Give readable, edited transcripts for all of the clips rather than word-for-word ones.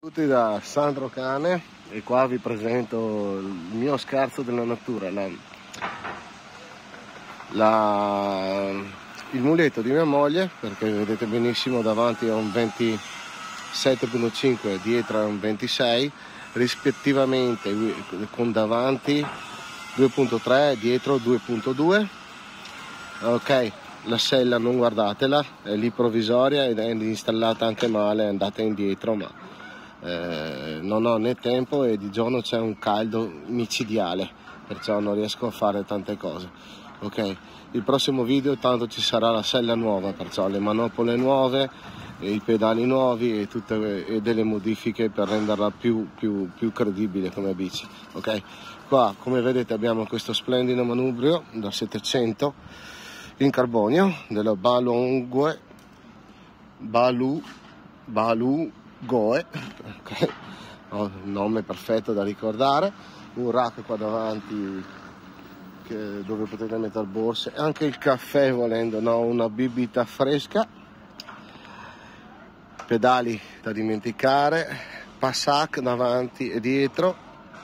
Tutti da Sandro Cane e qua vi presento il mio scherzo della natura, il muletto di mia moglie, perché vedete benissimo davanti a un 27,5 dietro a un 26 rispettivamente, con davanti 2,3 dietro 2,2. ok, la sella non guardatela, è lì provvisoria ed è installata anche male, è andata indietro, ma non ho né tempo e di giorno c'è un caldo micidiale, perciò non riesco a fare tante cose. Ok, il prossimo video tanto ci sarà la sella nuova, perciò le manopole nuove, i pedali nuovi e delle modifiche per renderla più credibile come bici. Ok, qua come vedete abbiamo questo splendido manubrio da 700 in carbonio della Balungoe, ok, ho il nome perfetto da ricordare. Un rack qua davanti dove potete mettere borse, anche il caffè volendo, no? Una bibita fresca, pedali da dimenticare, passac davanti e dietro,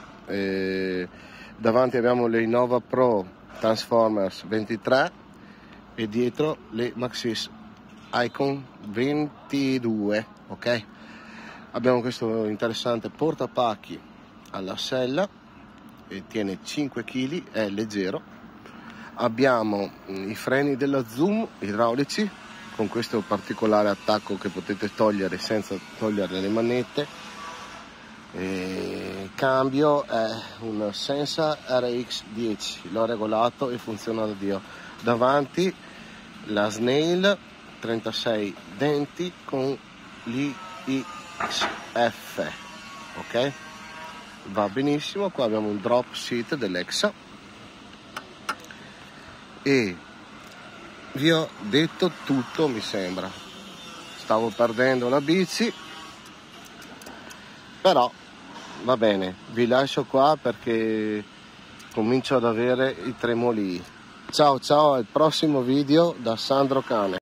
davanti abbiamo le Innova Pro Transformers 23 e dietro le Maxxis Icon 22. ok, abbiamo questo interessante portapacchi alla sella e tiene 5 kg, è leggero. Abbiamo i freni della Zoom idraulici con questo particolare attacco che potete togliere senza togliere le manette. Cambio è un Sensa RX10, l'ho regolato e funziona da Dio. Davanti la Snail 36 denti con l'IXF, ok, va benissimo. Qua abbiamo un drop seat dell'Exa e vi ho detto tutto, mi sembra. Stavo perdendo la bici, però va bene, vi lascio qua perché comincio ad avere i tremoli. Ciao ciao, al prossimo video da Sandro Cane.